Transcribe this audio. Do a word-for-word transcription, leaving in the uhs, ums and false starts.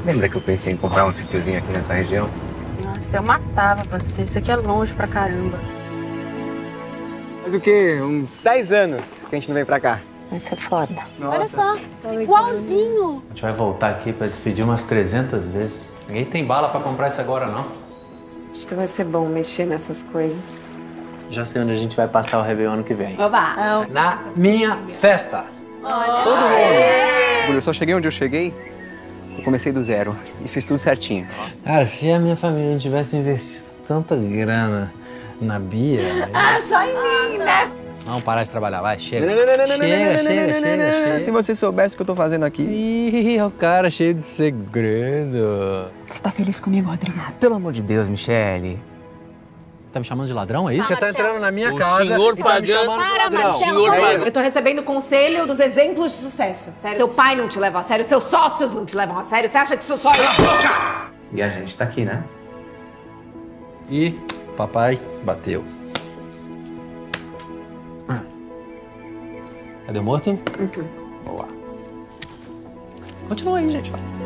Lembra que eu pensei em comprar um sítiozinho aqui nessa região? Nossa, eu matava você. Isso aqui é longe pra caramba. Faz o quê? Uns seis anos que a gente não vem pra cá. Vai ser foda. Nossa. Olha só, igualzinho. A gente vai voltar aqui pra despedir umas trezentas vezes. Ninguém tem bala pra comprar isso agora, não. Acho que vai ser bom mexer nessas coisas. Já sei onde a gente vai passar o Réveillon ano que vem. Oba! Na minha festa. Olha. Todo mundo. Eu só cheguei onde eu cheguei, eu comecei do zero e fiz tudo certinho. Cara, se a minha família não tivesse investido tanta grana na Bia... Ah, só em mim, né? Vamos parar de trabalhar, vai, chega. Não, não, não, não, não, Chega, não, não, chega, não, chega, não, não. chega. Se você soubesse o que eu tô fazendo aqui. Ih, é o cara cheio de segredo. Você tá feliz comigo, Rodrigo? Pelo amor de Deus, Michele. Tá me chamando de ladrão, é isso? Você tá entrando na minha O casa senhor e tá me pagando- chamando de Para, ladrão. Marcelo. Senhor É paga- isso. Eu tô recebendo conselho dos exemplos de sucesso. Sério, seu pai não te leva a sério, seus sócios não te levam a sério. Você acha que isso só... E a gente tá aqui, né? E papai bateu. Cadê o morto? Boa. Continua aí, gente. Vai.